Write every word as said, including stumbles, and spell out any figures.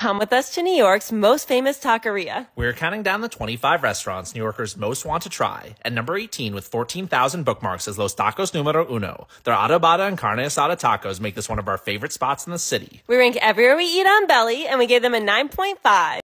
Come with us to New York's most famous taqueria. We're counting down the twenty-five restaurants New Yorkers most want to try. At number eighteen, with fourteen thousand bookmarks, is Los Tacos Numero Uno. Their adobada and carne asada tacos make this one of our favorite spots in the city. We rank everywhere we eat on Beli, and we gave them a nine point five.